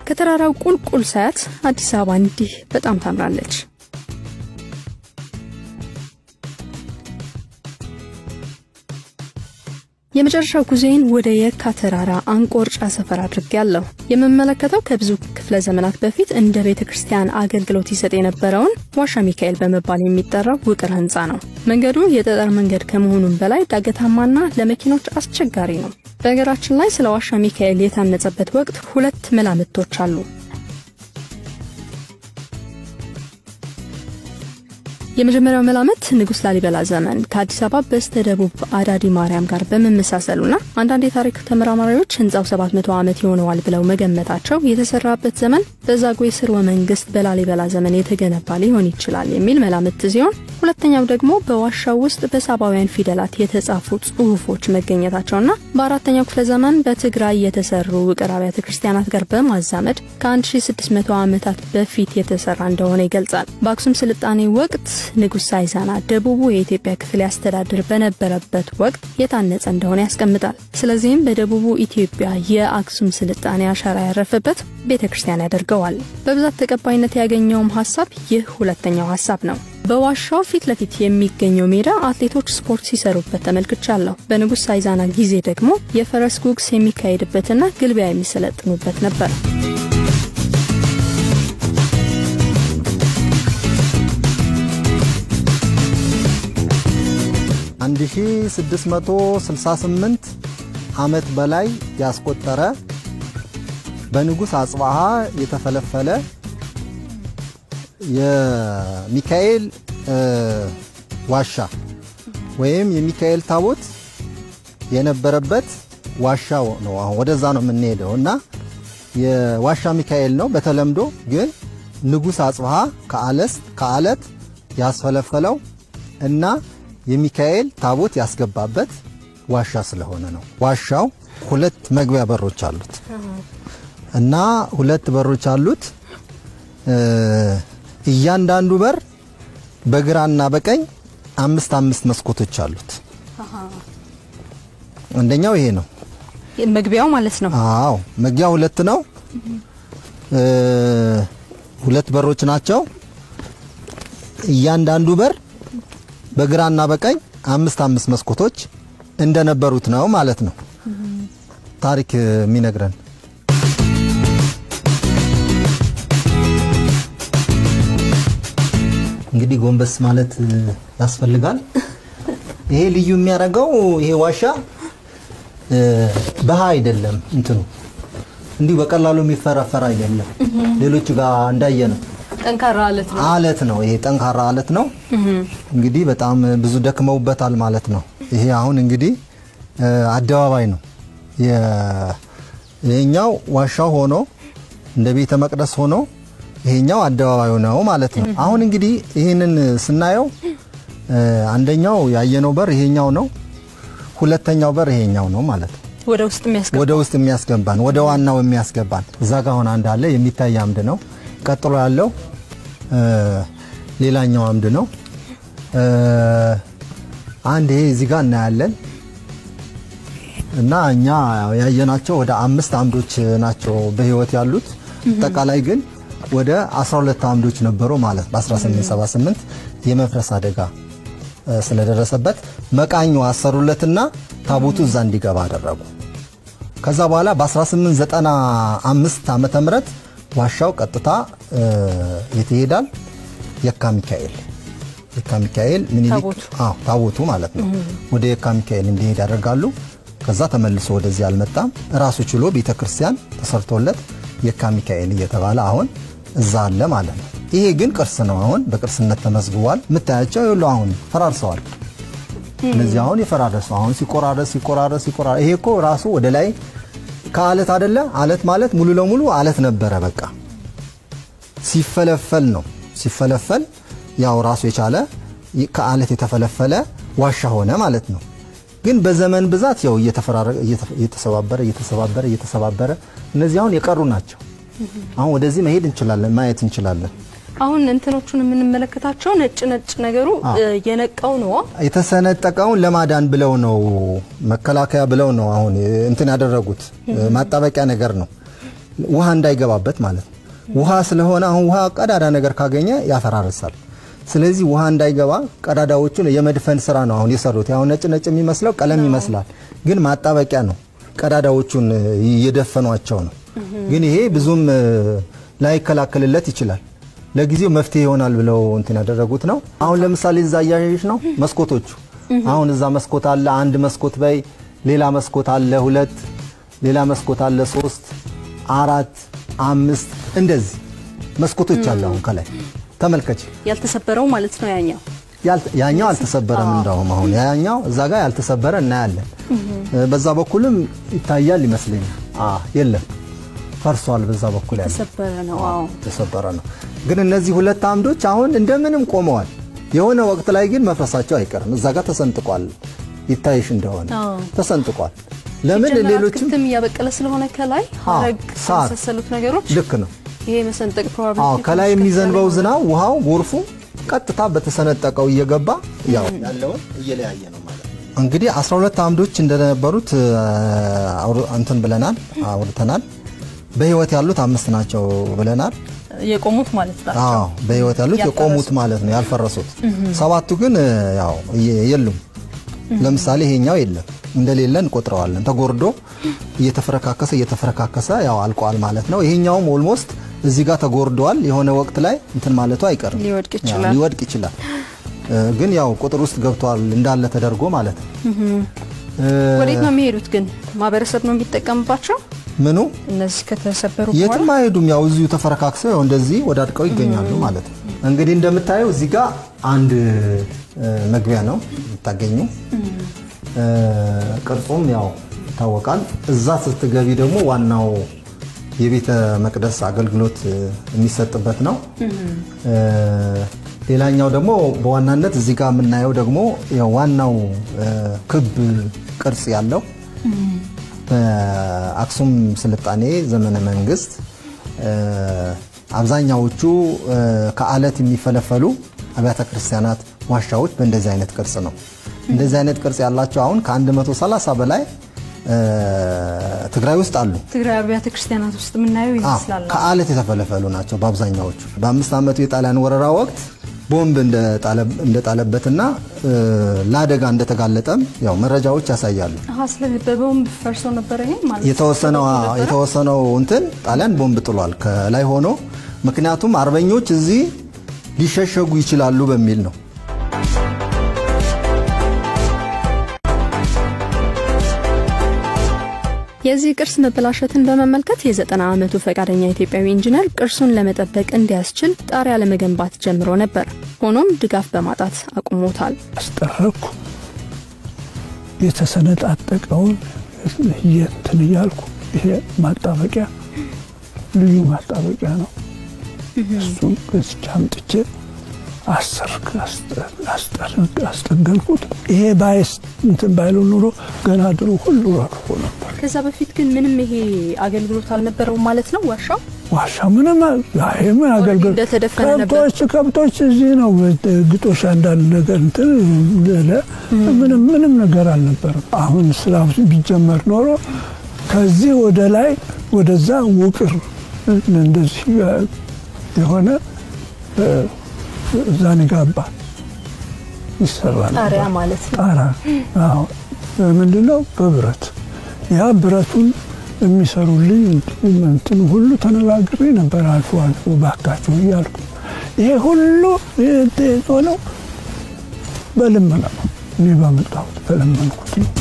ከተራራው ቁልቁል ሳያት አዲስ አበባ እንዲህ በጣም ታምራለች። የመጨረሻው ጉዞዬን ወደ የካ ተራራ አንቆርጫ ሰፈር አድርጌያለሁ። የምመለከተው ከብዙ ክፍለ ዘመናት በፊት እንደ ቤተክርስቲያን አገልግሎት ይሰጥ የነበረውን ዋሻ ሚካኤል በመባል የሚጠራው ውቅር ህንጻ ነው። መንገዱ የጠጠር መንገድ ከመሆኑም በላይ ዳገታማና ለመኪኖች አስቸጋሪ ነው። በነገራችን ላይ ስለ ዋሻ ሚካኤል የታነጸበት ወቅት ሁለት መላምቶች አሉ። የመጀመሪያው መላምት ንጉስ ላሊበላ ዘመን ከአዲስ አበባ በስተደቡብ አዳዲ ማርያም ጋር በመመሳሰሉና አንዳንድ የታሪክ ተመራማሪዎች ህንጻው 700 ዓመት ይሆነዋል ብለው መገመታቸው የተሰራበት ዘመን በዛጉዌ ስርወ መንግስት በላሊበላ ዘመን የተገነባ ሊሆን ይችላል የሚል መላምት ሲሆን፣ ሁለተኛው ደግሞ በዋሻው ውስጥ በሳባውያን ፊደላት የተጻፉ ጽሑፎች መገኘታቸውና በአራተኛው ክፍለ ዘመን በትግራይ የተሰሩ ውቅር አብያተ ክርስቲያናት ጋር በማዛመድ ከ1600 ዓመታት በፊት የተሰራ እንደሆነ ይገልጻል። በአክሱም ስልጣኔ ወቅት ንጉስ ሳይዛና ደቡቡ የኢትዮጵያ ክፍል ያስተዳድር በነበረበት ወቅት የታነጸ እንደሆነ ያስቀምጣል። ስለዚህም በደቡቡ ኢትዮጵያ የአክሱም ስልጣኔ አሻራ ያረፈበት ቤተክርስቲያን ያደርገዋል። በብዛት ተቀባይነት ያገኘውም ሐሳብ ይህ ሁለተኛው ሐሳብ ነው። በዋሻው ፊት ለፊት የሚገኘው ሜዳ አትሌቶች ስፖርት ሲሰሩበት ተመልክቻለሁ። በንጉስ ሳይዛና ጊዜ ደግሞ የፈረስ ጉግስ የሚካሄድበትና ግልቢያ የሚሰለጥኑበት ነበር። 1668 ዓመት በላይ ያስቆጠረ በንጉስ አጽባሃ የተፈለፈለ የሚካኤል ዋሻ ወይም የሚካኤል ታቦት የነበረበት ዋሻው ነው። አሁን ወደዛ ነው የምንሄደውና የዋሻ ሚካኤል ነው በተለምዶ ግን ንጉስ አጽባሃ ከአለት ያስፈለፈለው እና የሚካኤል ታቦት ያስገባበት ዋሻ ስለሆነ ነው። ዋሻው ሁለት መግቢያ በሮች አሉት እና ሁለት በሮች አሉት። እያንዳንዱ በር በግራና በቀኝ 5 መስኮቶች አሉት። አንደኛው ይሄ ነው መግቢያው ማለት ነው። አዎ መግቢያው ሁለት ነው። ሁለት በሮች ናቸው። እያንዳንዱ በር በግራና በቀኝ 5 መስኮቶች እንደነበሩት ነው ማለት ነው ታሪክ የሚነግረን። እንግዲህ ጎንበስ ማለት ያስፈልጋል። ይሄ ልዩ የሚያደርገው ይሄ ዋሻ በሃ አይደለም እንትኑ እንዲህ በቀላሉ የሚፈራፈር አይደለም። ሌሎች ጋር እንዳየነው ጠንካራ አለት ነው። ይሄ ጠንካራ አለት ነው። እንግዲህ በጣም ብዙ ደክመውበታል ማለት ነው። ይሄ አሁን እንግዲህ አደባባይ ነው። የኛው ዋሻው ሆኖ እንደ ቤተ መቅደስ ሆኖ ይሄኛው አደባባዩ ነው ማለት ነው። አሁን እንግዲህ ይሄንን ስናየው አንደኛው ያየነው በር ይሄኛው ነው። ሁለተኛው በር ይሄኛው ነው ማለት ነው። ወደ ውስጥ የሚያስገባን ወደ ዋናው የሚያስገባን እዛ ጋር ሆነ አንዳለ የሚታይ አምድ ነው። ቀጥሎ ያለው ሌላኛው አምድ ነው። አንድ ይሄ እዚህ ጋር እናያለን እና እኛ ያየናቸው ወደ 5 አምዶች ናቸው በህይወት ያሉት። ተቃላይ ግን ወደ 12 አምዶች ነበሩ ማለት በ1878 የመፍረስ አደጋ ስለደረሰበት መቃኙ አሰሩለትና ታቦቱ እዛ እንዲገባ አደረጉ። ከዛ በኋላ በ1895 ዓመተ ምህረት ዋሻው ቀጥታ ይተሄዳል የካ ሚካኤል ምኒልክ ታቦቱ ማለት ነው ወደ የካ ሚካኤል እንዲሄድ ያደርጋሉ። ከዛ ተመልሶ ወደዚህ አልመጣም። ራሱ ችሎ ቤተክርስቲያን ተሰርቶለት የካ ሚካኤል እየተባለ አሁን እዛ አለ ማለት ነው። ይሄ ግን ቅርስ ነው። አሁን በቅርስነት ተመዝግቧል። መታያቸው ይሉ አሁን ፈራርሰዋል። እነዚህ አሁን ይፈራረሱ አሁን ሲቆራረስ ይሄ እኮ ራሱ ወደ ላይ ከአለት አይደለ? አለት ማለት ሙሉ ለሙሉ አለት ነበረ። በቃ ሲፈለፈል ያው ራሱ የቻለ ከአለት የተፈለፈለ ዋሻ ሆነ ማለት ነው። ግን በዘመን ብዛት ያው እየተሰባበረ እነዚህ አሁን የቀሩ ናቸው። አሁን ወደዚህ መሄድ እንችላለን ማየት እንችላለን። አሁን እንትኖቹን የምንመለከታቸው ነጭ ነገሩ የነቀው ነው የተሰነጠቀው ለማዳን ብለው ነው መከላከያ ብለው ነው አሁን እንትን ያደረጉት ማጣበቂያ ነገር ነው። ውሃ እንዳይገባበት ማለት ነው። ውሃ ስለሆነ አሁን ውሃ ቀዳዳ ነገር ካገኘ ያፈራርሳል። ስለዚህ ውሃ እንዳይገባ ቀዳዳዎቹን የመድፈን ስራ ነው አሁን የሰሩት። ያው ነጭ የሚመስለው ቀለም ይመስላል ግን ማጣበቂያ ነው። ቀዳዳዎቹን እየደፈኗቸው ነው። ግን ይሄ ብዙም ላይከላከልለት ይችላል። ለጊዜው መፍትሄ ይሆናል ብለው እንትን ያደረጉት ነው። አሁን ለምሳሌ እዛ ያያይሽ ነው መስኮቶቹ። አሁን እዛ መስኮት አለ፣ አንድ መስኮት በይ፣ ሌላ መስኮት አለ፣ ሁለት፣ ሌላ መስኮት አለ፣ 3 4 5 እንደዚህ መስኮቶች አሉ። አሁን ከላይ ተመልከች። ያልተሰበረው ማለት ነው ያኛው አልተሰበረም። እንደውም አሁን ያኛው እዛ ጋር ያልተሰበረ እናያለን። በዛ በኩልም ይታያል ይመስለኛል። የለም ፈርሷል። በዛ በኩል ያለው ተሰበረ ነው። ግን እነዚህ ሁለት አምዶች አሁን እንደምንም ቆመዋል። የሆነ ወቅት ላይ ግን መፍረሳቸው አይቀርም። እዛ ጋር ተሰንጥቋል። ይታይሽ እንደሆነ ተሰንጥቋል። ለምን ሌሎችም ክትም ያበቀለ ስለሆነ ከላይ ሀረግ ተሰሰሉት ነገሮች ልክ ነው። ይሄ መሰንጠቅ ፕሮባቢሊቲ ከላይ የሚዘንበው ዝናብ ውሃው ጎርፉ ቀጥታ በተሰነጠቀው እየገባ ያው ያለው እየለያየ ነው ማለት ነው። እንግዲህ 12 አምዶች እንደነበሩት እንትን ብለናል አውርተናል። በህይወት ያሉት 5 ናቸው ብለናል። የቆሙት ማለት ነው። በህይወት ያሉት የቆሙት ማለት ነው፣ ያልፈረሱት። 7ቱ ግን ያው የሉም። ለምሳሌ ይሄኛው የለም እንደሌለን ቆጥረዋለን። ተጎርዶ እየተፈረካከሰ ያው አልቋል ማለት ነው። ይሄኛውም ኦልሞስት እዚህ ጋር ተጎርዷል። የሆነ ወቅት ላይ እንትን ማለቱ አይቀርም፣ ሊወድቅ ይችላል። ግን ያው ቁጥር ውስጥ ገብቷል እንዳለ ተደርጎ ማለት ነው። ወዴት ነው የሚሄዱት ግን? ማህበረሰብ ነው የሚጠቀምባቸው? ምኑ እነዚህ ከተሰበሩ በኋላ የትም አይሄዱም። ያው እዚሁ ተፈረካክሰው ያው እንደዚህ ወዳድቀው ይገኛሉ ማለት ነው። እንግዲህ እንደምታዩ እዚህ ጋር አንድ መግቢያ ነው የምታገኙ። ቅርጹም ያው ይታወቃል። እዛ ስትገቢ ደግሞ ዋናው የቤተ መቅደስ አገልግሎት የሚሰጥበት ነው። ሌላኛው ደግሞ በዋናነት እዚህ ጋር የምናየው ደግሞ ያው ዋናው ክብ ቅርጽ ያለው በአክሱም ስልጣኔ ዘመነ መንግስት አብዛኛዎቹ ከአለት የሚፈለፈሉ አብያተ ክርስቲያናት ዋሻዎች በእንደዚህ አይነት ቅርጽ ነው። እንደዚህ አይነት ቅርጽ ያላቸው አሁን ከ130 በላይ ትግራይ ውስጥ አሉ። ትግራይ አብያተ ክርስቲያናት ውስጥ ምናየው ይመስላል ከአለት የተፈለፈሉ ናቸው በአብዛኛዎቹ። በ5 ዓመቱ የጣሊያን ወረራ ወቅት ቦምብ እንደጣለበትና ለአደጋ እንደተጋለጠም ያው መረጃዎች ያሳያሉ። ስለዚህ በቦምብ ፈርሶ ነበር ይሄ ማለት የተወሰነው እንትን ጣሊያን ቦምብ ጥሏል ከላይ ሆኖ። ምክንያቱም አርበኞች እዚህ ሊሸሸጉ ይችላሉ በሚል ነው። የዚህ ቅርስ መበላሸትን በመመልከት የ90 ዓመቱ ፈቃደኛ ኢትዮጵያዊ ኢንጂነር ቅርሱን ለመጠበቅ እንዲያስችል ጣሪያ ለመገንባት ጀምሮ ነበር። ሆኖም ድጋፍ በማጣት አቁሞታል። አስጠረኩ የተሰነጣጠቀውን እንትን ያልኩ ይሄ ማጣበቂያ ልዩ ማጣበቂያ ነው። እሱን ከስቻምጥቼ አስጠገንኩት። ይሄ ባይስ እንትን ባይሉ ኑሮ ገና ድሮ ሁሉ ረግፎ ነበር። ከዛ በፊት ግን ምንም ይሄ አገልግሎት አልነበረውም ማለት ነው። ዋሻው ምንም አይም አገልግሎት እንደተደፈነ ነበር። ከብቶች እዚህ ነው ግጦሽ አንዳንድ ነገር እንትን ምንም ነገር አልነበረም። አሁን ስራው ቢጀመር ኖሮ ከዚህ ወደ ላይ ወደዛ ውቅር እንደዚህ የሆነ ዛኔ ጋባ ይሰራል። ጣሪያ ማለት ነው። አዎ ምንድነው በብረት ያ ብረቱን የሚሰሩልኝ እንትን ሁሉ ተነጋግሬ ነበር። አልፎ ባካችሁ እያልኩ ይሄ ሁሉ የሆነው በልመና ነው። እኔ ባመጣሁት በልመንኩት ነው።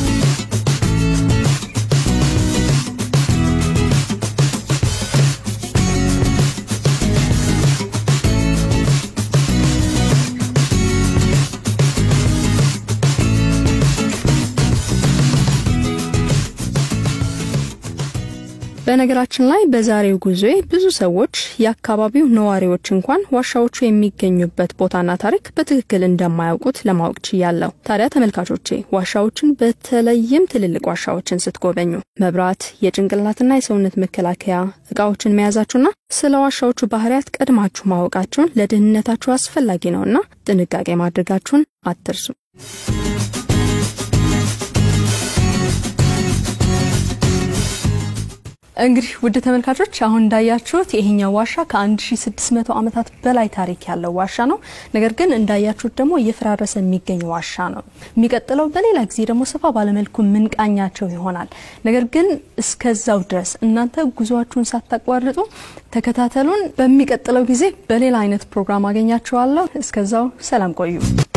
በነገራችን ላይ በዛሬው ጉዞ ብዙ ሰዎች የአካባቢው ነዋሪዎች እንኳን ዋሻዎቹ የሚገኙበት ቦታና ታሪክ በትክክል እንደማያውቁት ለማወቅ ችያለሁ። ታዲያ ተመልካቾቼ ዋሻዎችን በተለይም ትልልቅ ዋሻዎችን ስትጎበኙ መብራት፣ የጭንቅላትና የሰውነት መከላከያ እቃዎችን መያዛችሁና ስለ ዋሻዎቹ ባህሪያት ቀድማችሁ ማወቃችሁን ለደህንነታችሁ አስፈላጊ ነውና ጥንቃቄ ማድረጋችሁን አትርሱ። እንግዲህ ውድ ተመልካቾች አሁን እንዳያችሁት ይሄኛው ዋሻ ከ1600 ዓመታት በላይ ታሪክ ያለው ዋሻ ነው። ነገር ግን እንዳያችሁት ደግሞ እየፈራረሰ የሚገኝ ዋሻ ነው። የሚቀጥለው በሌላ ጊዜ ደግሞ ሰፋ ባለመልኩ ምን ቃኛቸው ይሆናል። ነገር ግን እስከዛው ድረስ እናንተ ጉዟችሁን ሳታቋርጡ ተከታተሉን። በሚቀጥለው ጊዜ በሌላ አይነት ፕሮግራም አገኛችኋለሁ። እስከዛው ሰላም ቆዩ።